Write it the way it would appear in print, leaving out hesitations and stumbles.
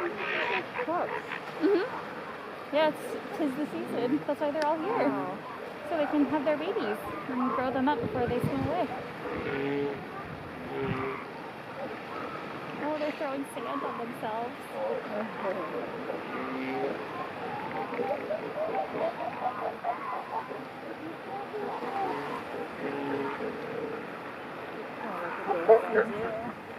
Close. Yeah, tis the season. That's why they're all here. Wow. So they can have their babies and grow them up before they swim away. Oh, they're throwing sand on themselves. Oh, look at this.